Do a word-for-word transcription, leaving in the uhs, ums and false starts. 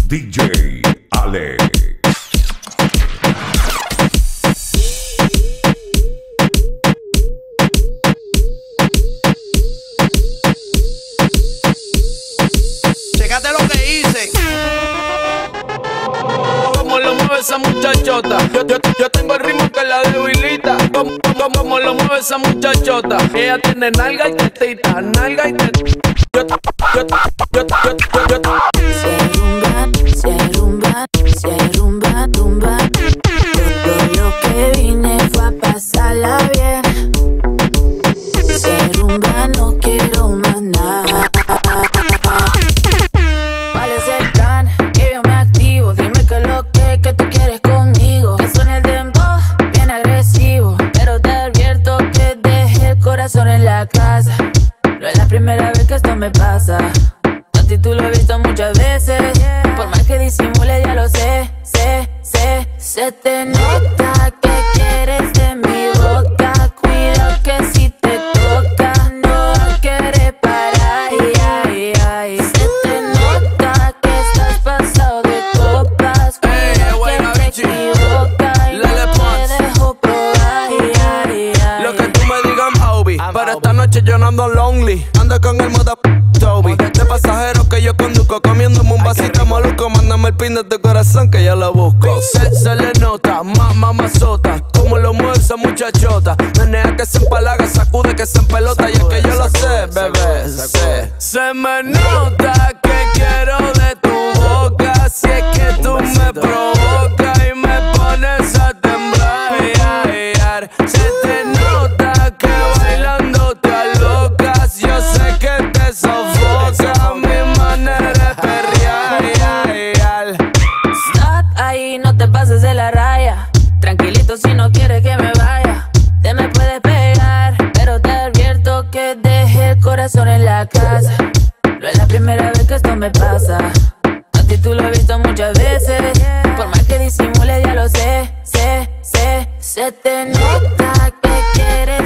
D J Alex. Chécate lo que hice. Como lo mueve esa muchachota. Yo, yo, yo tengo el ritmo que la debilita. Como, como, como lo mueve esa muchachota. Ella tiene nalga y tetita, nalga y tetita. Yo, yo, yo, yo, yo, yo, yo. Si hay rumba, si hay rumba, si hay rumba, rumba. Todo lo que vine fue a pasarla bien. Si hay rumba, no quiero más nada. ¿Cuál es el plan? Que yo me activo. Dime qué es lo que, que tú quieres conmigo. Que suene el dembow, bien agresivo. Pero te advierto que dejé el corazón en la casa. No es la primera vez que esto me pasa. A ti tú lo he visto muchas veces. Por más que disimule ya lo sé, sé, sé. Se te nota que quieres de mi boca. Cuidado que si te toca no quieres parar. Ay, ay, ay. Se te nota que estás pasado de copas. Cuidado que te equivocas y no te dejo probar. Ay, ay, ay. Lo que tú me digas, Hobby. Pero esta noche yo no ando lonely. Ando con el moda Toby. De pasajero que yo conduzco, comiéndome un vasito maluco. Mándame el pin de tu corazón que yo lo busco. Se, se le nota, más mamazota. Como lo mueve esa muchachota. Menea que se empalaga, sacude que se empelota. Y es que yo lo sé, bebé, sé. Se me nota que quiero de tu boca. Si es que tú me provocas y me pones a temblar. Se te nota que bailando te alocas. Yo sé que te sofoca mi manera de perrear. Stop ahí, no te pases de la raya. Tranquilito si no quieres que me vaya. Te me puedes pegar, pero te advierto que dejé el corazón en la casa. No es la primera vez que esto me pasa. A ti tú lo he visto muchas veces. Por más que disimule ya lo sé, sé, sé. Se te nota que quieres